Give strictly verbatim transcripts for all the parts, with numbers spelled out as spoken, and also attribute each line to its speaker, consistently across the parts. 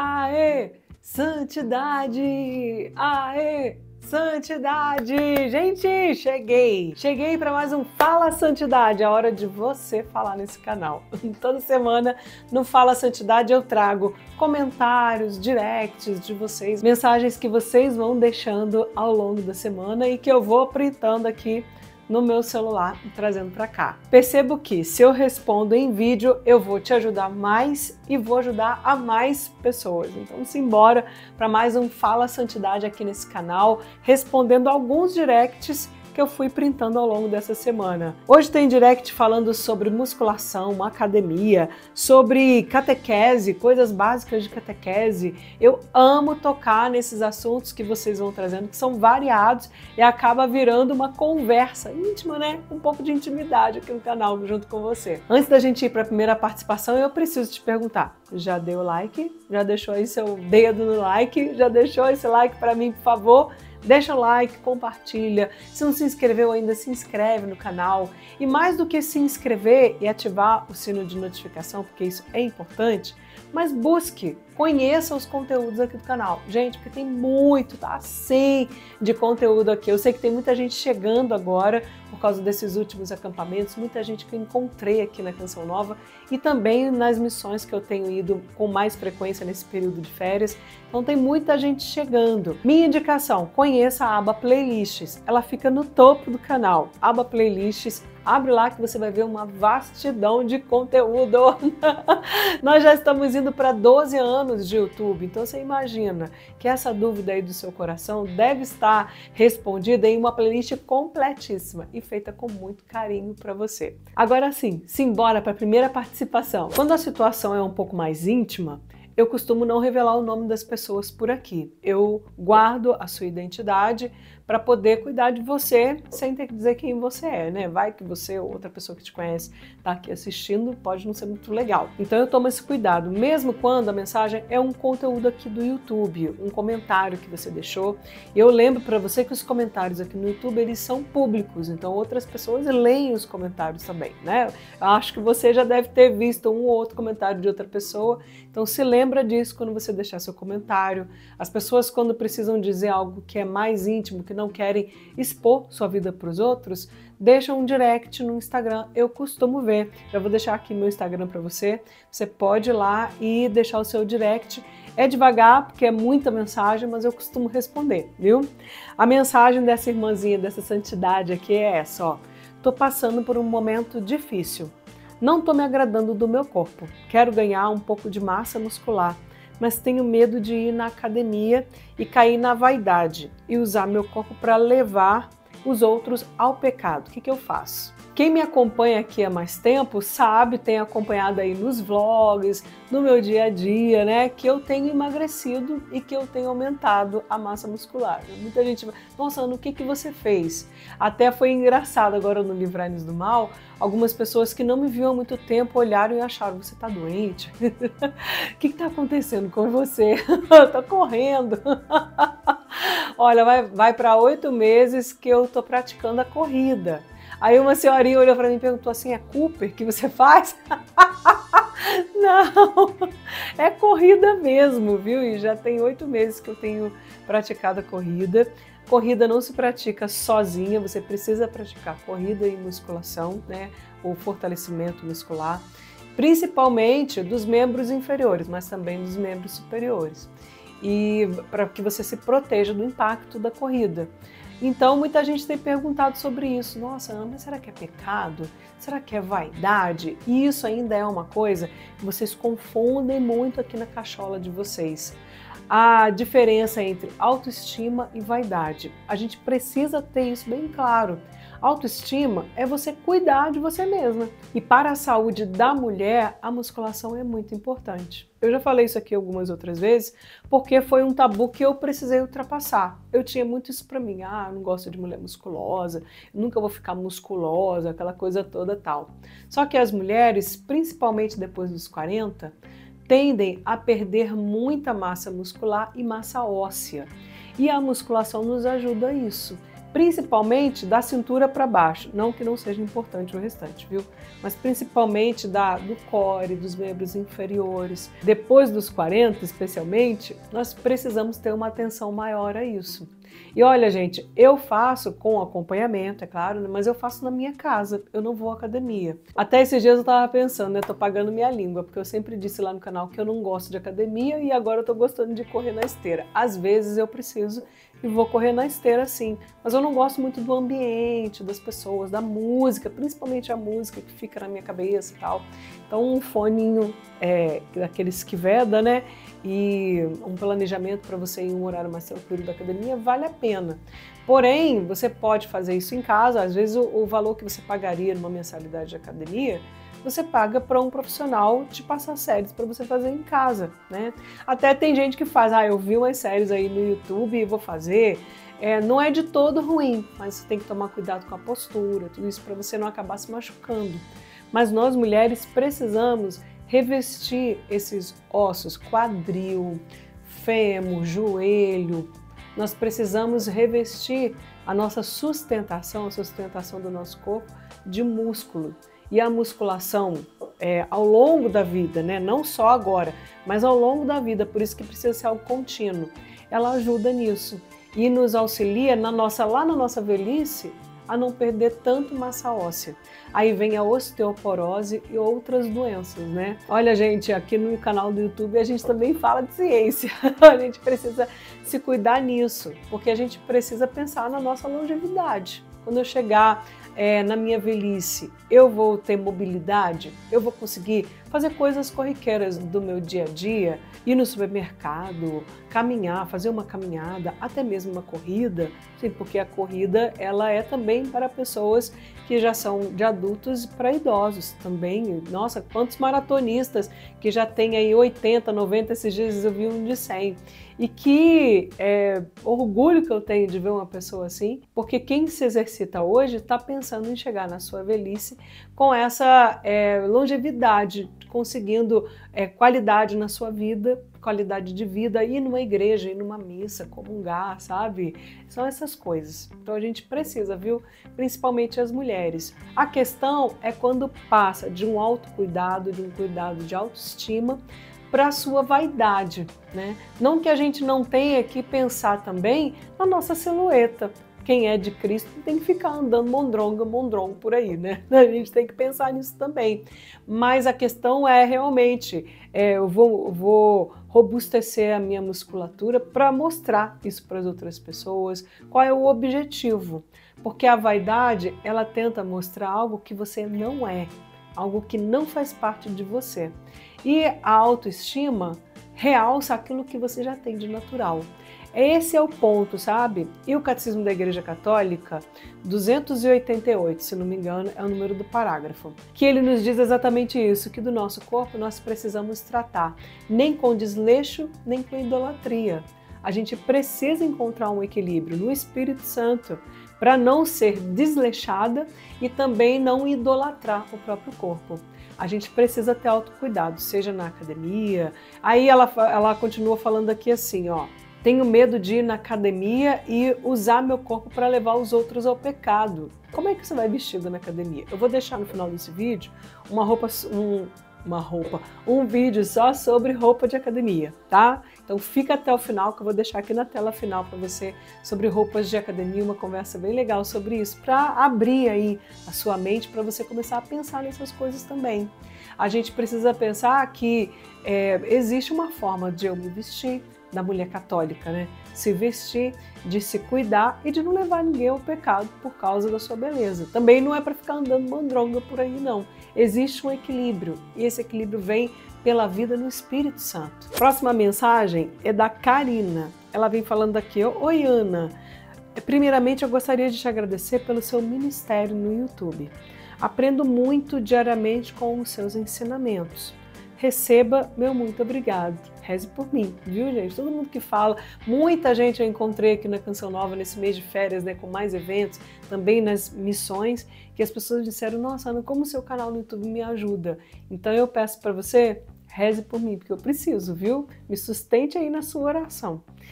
Speaker 1: Aê, santidade! Aê, santidade! Gente, cheguei! Cheguei para mais um Fala Santidade, a hora de você falar nesse canal. Toda semana no Fala Santidade eu trago comentários, directs de vocês, mensagens que vocês vão deixando ao longo da semana e que eu vou printando aqui no meu celular e trazendo para cá. Percebo que se eu respondo em vídeo, eu vou te ajudar mais e vou ajudar a mais pessoas. Então, simbora para mais um Fala Santidade aqui nesse canal, respondendo alguns directs que eu fui printando ao longo dessa semana. Hoje tem direct falando sobre musculação, academia, sobre catequese, coisas básicas de catequese. Eu amo tocar nesses assuntos que vocês vão trazendo, que são variados e acaba virando uma conversa íntima, né? Um pouco de intimidade aqui no canal junto com você. Antes da gente ir para a primeira participação, eu preciso te perguntar, já deu like? Já deixou aí seu dedo no like? Já deixou esse like para mim, por favor? Deixa o like, compartilha. Se não se inscreveu ainda, se inscreve no canal. E mais do que se inscrever e ativar o sino de notificação, porque isso é importante, mas busque, conheça os conteúdos aqui do canal. Gente, porque tem muito, tá assim, de conteúdo aqui. Eu sei que tem muita gente chegando agora por causa desses últimos acampamentos, muita gente que eu encontrei aqui na Canção Nova e também nas missões que eu tenho ido com mais frequência nesse período de férias. Então tem muita gente chegando. Minha indicação, conheça a aba Playlists. Ela fica no topo do canal. Aba Playlists. Abre lá que você vai ver uma vastidão de conteúdo. Nós já estamos indo para doze anos de YouTube, então você imagina que essa dúvida aí do seu coração deve estar respondida em uma playlist completíssima e feita com muito carinho para você. Agora sim, simbora para a primeira participação. Quando a situação é um pouco mais íntima, eu costumo não revelar o nome das pessoas por aqui. Eu guardo a sua identidade para poder cuidar de você sem ter que dizer quem você é, né? Vai que você ou outra pessoa que te conhece está aqui assistindo, pode não ser muito legal. Então eu tomo esse cuidado, mesmo quando a mensagem é um conteúdo aqui do YouTube, um comentário que você deixou. Eu lembro para você que os comentários aqui no YouTube, eles são públicos, então outras pessoas leem os comentários também, né? Eu acho que você já deve ter visto um ou outro comentário de outra pessoa, então se lembra disso quando você deixar seu comentário. As pessoas, quando precisam dizer algo que é mais íntimo, que não querem expor sua vida para os outros, deixam um direct no Instagram. Eu costumo ver. Já vou deixar aqui meu Instagram para você. Você pode ir lá e deixar o seu direct. É devagar, porque é muita mensagem, mas eu costumo responder, viu? A mensagem dessa irmãzinha, dessa santidade aqui é essa, ó. Tô passando por um momento difícil. Não tô me agradando do meu corpo. Quero ganhar um pouco de massa muscular, mas tenho medo de ir na academia e cair na vaidade e usar meu corpo para levar os outros ao pecado. O que que eu faço? Quem me acompanha aqui há mais tempo sabe, tem acompanhado aí nos vlogs, no meu dia a dia, né, que eu tenho emagrecido e que eu tenho aumentado a massa muscular. Muita gente, nossa, Ana, o que que você fez? Até foi engraçado agora no Livrai-nos do Mal, algumas pessoas que não me viam há muito tempo olharam e acharam, você tá doente? O que que tá acontecendo com você? Eu tô correndo. Olha, vai, vai para oito meses que eu tô praticando a corrida. Aí uma senhorinha olhou para mim e perguntou assim, é Cooper que você faz? Não, é corrida mesmo, viu? E já tem oito meses que eu tenho praticado a corrida. Corrida não se pratica sozinha, você precisa praticar corrida e musculação, né? O fortalecimento muscular, principalmente dos membros inferiores, mas também dos membros superiores. E para que você se proteja do impacto da corrida. Então, muita gente tem perguntado sobre isso. Nossa, Ana, mas será que é pecado? Será que é vaidade? E isso ainda é uma coisa que vocês confundem muito aqui na cachola de vocês. A diferença entre autoestima e vaidade. A gente precisa ter isso bem claro. Autoestima é você cuidar de você mesma. E para a saúde da mulher, a musculação é muito importante. Eu já falei isso aqui algumas outras vezes, porque foi um tabu que eu precisei ultrapassar. Eu tinha muito isso pra mim, ah, não gosto de mulher musculosa, nunca vou ficar musculosa, aquela coisa toda tal. Só que as mulheres, principalmente depois dos quarenta, tendem a perder muita massa muscular e massa óssea. E a musculação nos ajuda a isso. principalmente da cintura para baixo, não que não seja importante o restante, viu? Mas principalmente da, do core, dos membros inferiores. Depois dos quarenta, especialmente, nós precisamos ter uma atenção maior a isso. E olha, gente, eu faço com acompanhamento, é claro, mas eu faço na minha casa, eu não vou à academia. Até esses dias eu tava pensando, né, tô pagando minha língua, porque eu sempre disse lá no canal que eu não gosto de academia e agora eu tô gostando de correr na esteira. Às vezes eu preciso e vou correr na esteira sim, mas eu não gosto muito do ambiente, das pessoas, da música, principalmente a música que fica na minha cabeça e tal. Então um foninho é, daqueles que veda, né, e um planejamento para você ir em um horário mais tranquilo da academia vale a pena. Porém, você pode fazer isso em casa, às vezes o, o valor que você pagaria numa mensalidade de academia, você paga para um profissional te passar séries para você fazer em casa, né? Até tem gente que faz, ah, eu vi umas séries aí no YouTube e vou fazer. É, não é de todo ruim, mas você tem que tomar cuidado com a postura, tudo isso para você não acabar se machucando. Mas nós mulheres precisamos revestir esses ossos, quadril, fêmur, joelho. Nós precisamos revestir a nossa sustentação, a sustentação do nosso corpo de músculo. E a musculação é, ao longo da vida, né? Não só agora, mas ao longo da vida, por isso que precisa ser algo contínuo. Ela ajuda nisso e nos auxilia na nossa, lá na nossa velhice a não perder tanto massa óssea. Aí vem a osteoporose e outras doenças, né? Olha, gente, aqui no canal do YouTube a gente também fala de ciência. A gente precisa se cuidar nisso, porque a gente precisa pensar na nossa longevidade. Quando eu chegar é, na minha velhice, eu vou ter mobilidade? Eu vou conseguir fazer coisas corriqueiras do meu dia a dia? Ir no supermercado, caminhar, fazer uma caminhada, até mesmo uma corrida? Sim, porque a corrida ela é também para pessoas que já são de adultos para idosos também. Nossa, quantos maratonistas que já têm aí oitenta, noventa, esses dias eu vi um de cem. E que é, orgulho que eu tenho de ver uma pessoa assim, porque quem se exercita hoje está pensando em chegar na sua velhice com essa é, longevidade, conseguindo é, qualidade na sua vida, qualidade de vida, ir numa igreja, ir numa missa, comungar, sabe? São essas coisas. Então a gente precisa, viu? Principalmente as mulheres. A questão é quando passa de um autocuidado, de um cuidado de autoestima, para a sua vaidade, né? Não que a gente não tenha que pensar também na nossa silhueta. Quem é de Cristo tem que ficar andando mondronga, mondrongo por aí, né? A gente tem que pensar nisso também. Mas a questão é realmente, é, eu vou, vou robustecer a minha musculatura para mostrar isso para as outras pessoas. Qual é o objetivo? Porque a vaidade, ela tenta mostrar algo que você não é, algo que não faz parte de você. E a autoestima realça aquilo que você já tem de natural. Esse é o ponto, sabe? E o Catecismo da Igreja Católica, duzentos e oitenta e oito, se não me engano, é o número do parágrafo, que ele nos diz exatamente isso, que do nosso corpo nós precisamos tratar, nem com desleixo, nem com idolatria. A gente precisa encontrar um equilíbrio no Espírito Santo para não ser desleixada e também não idolatrar o próprio corpo. A gente precisa ter autocuidado, seja na academia. Aí ela, ela continua falando aqui assim, ó. Tenho medo de ir na academia e usar meu corpo para levar os outros ao pecado. Como é que você vai vestido na academia? Eu vou deixar no final desse vídeo uma roupa, um, uma roupa, um vídeo só sobre roupa de academia, tá? Então fica até o final que eu vou deixar aqui na tela final para você sobre roupas de academia, uma conversa bem legal sobre isso, para abrir aí a sua mente para você começar a pensar nessas coisas também. A gente precisa pensar que é, existe uma forma de eu me vestir, da mulher católica, né? Se vestir, de se cuidar e de não levar ninguém ao pecado por causa da sua beleza. Também não é para ficar andando mandronga por aí, não. Existe um equilíbrio e esse equilíbrio vem pela vida no Espírito Santo. Próxima mensagem é da Karina. Ela vem falando aqui, oi Ana, primeiramente eu gostaria de te agradecer pelo seu ministério no YouTube. Aprendo muito diariamente com os seus ensinamentos. Receba meu muito obrigado. Reze por mim, viu, gente? Todo mundo que fala, muita gente eu encontrei aqui na Canção Nova nesse mês de férias, né, com mais eventos, também nas missões, que as pessoas disseram, nossa, Ana, como o seu canal no YouTube me ajuda. Então eu peço para você, reze por mim, porque eu preciso, viu? Me sustente aí na sua oração.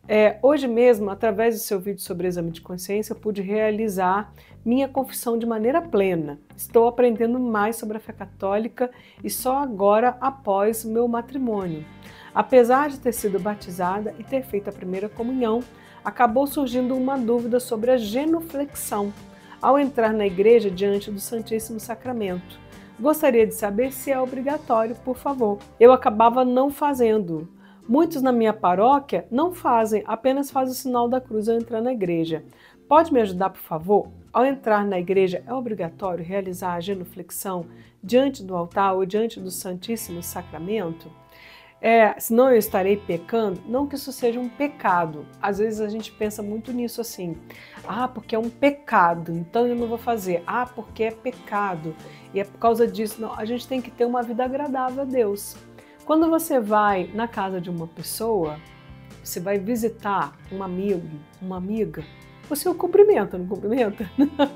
Speaker 1: É, hoje mesmo, através do seu vídeo sobre exame de consciência, eu pude realizar minha confissão de maneira plena. Estou aprendendo mais sobre a fé católica e só agora após o meu matrimônio. Apesar de ter sido batizada e ter feito a primeira comunhão, acabou surgindo uma dúvida sobre a genuflexão ao entrar na igreja diante do Santíssimo Sacramento. Gostaria de saber se é obrigatório, por favor. Eu acabava não fazendo. Muitos na minha paróquia não fazem, apenas fazem o sinal da cruz ao entrar na igreja. Pode me ajudar, por favor? Ao entrar na igreja, é obrigatório realizar a genuflexão diante do altar ou diante do Santíssimo Sacramento? É, senão eu estarei pecando? Não que isso seja um pecado. Às vezes a gente pensa muito nisso assim. Ah, porque é um pecado, então eu não vou fazer. Ah, porque é pecado. E é por causa disso. Não, a gente tem que ter uma vida agradável a Deus. Quando você vai na casa de uma pessoa, você vai visitar um amigo, uma amiga, você o cumprimenta, não cumprimenta?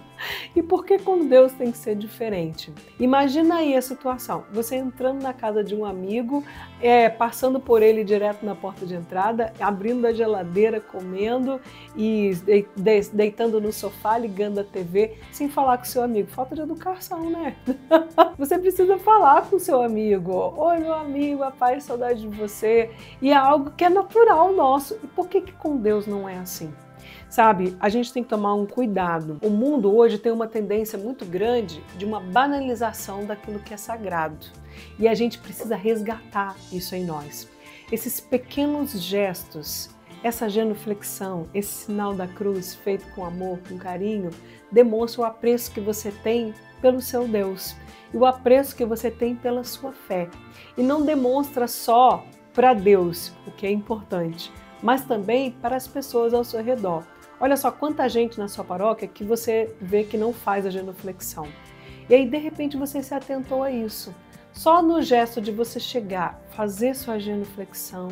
Speaker 1: E por que com Deus tem que ser diferente? Imagina aí a situação, você entrando na casa de um amigo, é, passando por ele direto na porta de entrada, abrindo a geladeira, comendo e deitando no sofá, ligando a T V, sem falar com seu amigo. Falta de educação, né? Você precisa falar com seu amigo. Oi, meu amigo, a paz e saudade de você. E é algo que é natural nosso. E por que que com Deus não é assim? Sabe, a gente tem que tomar um cuidado. O mundo hoje tem uma tendência muito grande de uma banalização daquilo que é sagrado. E a gente precisa resgatar isso em nós. Esses pequenos gestos, essa genuflexão, esse sinal da cruz feito com amor, com carinho, demonstra o apreço que você tem pelo seu Deus e o apreço que você tem pela sua fé. E não demonstra só para Deus, o que é importante, mas também para as pessoas ao seu redor. Olha só quanta gente na sua paróquia que você vê que não faz a genuflexão. E aí, de repente, você se atentou a isso. Só no gesto de você chegar, fazer sua genuflexão,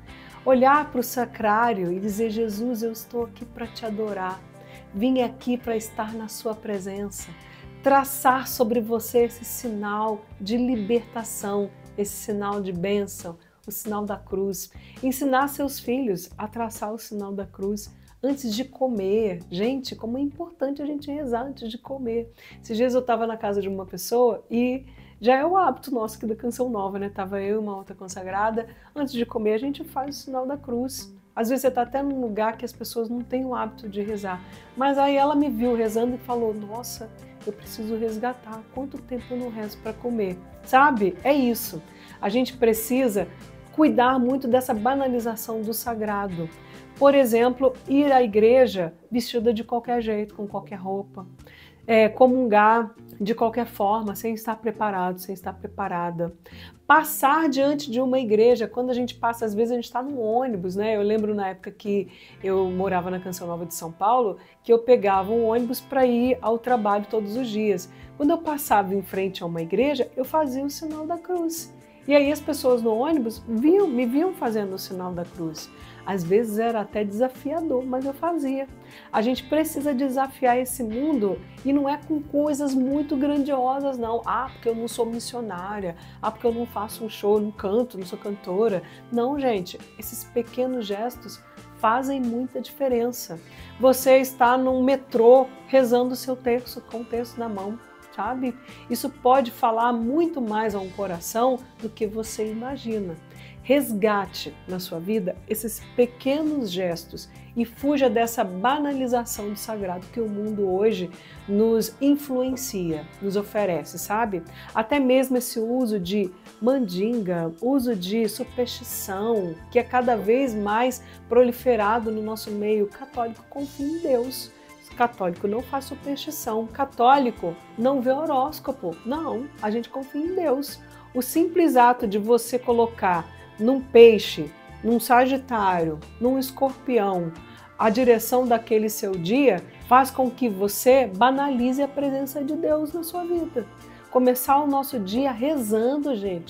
Speaker 1: olhar para o sacrário e dizer: Jesus, eu estou aqui para te adorar. Vim aqui para estar na sua presença. Traçar sobre você esse sinal de libertação, esse sinal de bênção, o sinal da cruz. Ensinar seus filhos a traçar o sinal da cruz antes de comer. Gente, como é importante a gente rezar antes de comer. Esses dias eu estava na casa de uma pessoa e já é o hábito nosso aqui da Canção Nova, né? Tava eu e uma outra consagrada. Antes de comer a gente faz o sinal da cruz. Às vezes você está até num lugar que as pessoas não têm o hábito de rezar. Mas aí ela me viu rezando e falou: nossa, eu preciso resgatar. Quanto tempo eu não rezo para comer? Sabe? É isso. A gente precisa cuidar muito dessa banalização do sagrado. Por exemplo, ir à igreja vestida de qualquer jeito, com qualquer roupa. É, comungar de qualquer forma, sem estar preparado, sem estar preparada. Passar diante de uma igreja, quando a gente passa, às vezes a gente está num ônibus, né? Eu lembro na época que eu morava na Canção Nova de São Paulo, que eu pegava um ônibus para ir ao trabalho todos os dias. Quando eu passava em frente a uma igreja, eu fazia o sinal da cruz. E aí as pessoas no ônibus viam, me viam fazendo o sinal da cruz. Às vezes era até desafiador, mas eu fazia. A gente precisa desafiar esse mundo e não é com coisas muito grandiosas, não. Ah, porque eu não sou missionária. Ah, porque eu não faço um show, não canto, não sou cantora. Não, gente, esses pequenos gestos fazem muita diferença. Você está num metrô rezando o seu terço com o terço na mão. Sabe? Isso pode falar muito mais a um coração do que você imagina. Resgate na sua vida esses pequenos gestos e fuja dessa banalização do sagrado que o mundo hoje nos influencia, nos oferece, sabe? Até mesmo esse uso de mandinga, uso de superstição, que é cada vez mais proliferado no nosso meio. Católico confia em Deus. Católico não faz superstição. Católico não vê horóscopo. Não, a gente confia em Deus. O simples ato de você colocar num peixe, num sagitário, num escorpião, a direção daquele seu dia faz com que você banalize a presença de Deus na sua vida. Começar o nosso dia rezando, gente.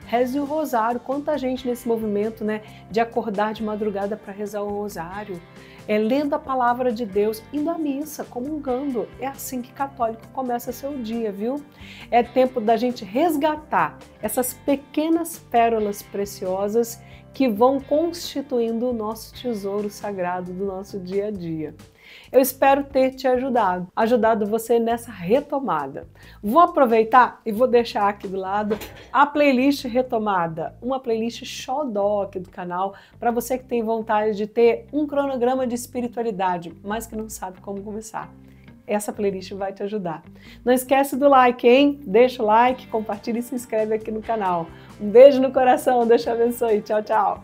Speaker 1: reze o rosário. Quanta gente nesse movimento, né, de acordar de madrugada para rezar o rosário, é lendo a palavra de Deus, indo à missa, comungando. É assim que católico começa seu dia, viu? É tempo da gente resgatar essas pequenas pérolas preciosas que vão constituindo o nosso tesouro sagrado do nosso dia a dia. Eu espero ter te ajudado, ajudado você nessa retomada. Vou aproveitar e vou deixar aqui do lado a playlist retomada, uma playlist xodó aqui do canal, para você que tem vontade de ter um cronograma de espiritualidade, mas que não sabe como começar. Essa playlist vai te ajudar. Não esquece do like, hein? Deixa o like, compartilha e se inscreve aqui no canal. Um beijo no coração, Deus te abençoe. Tchau, tchau!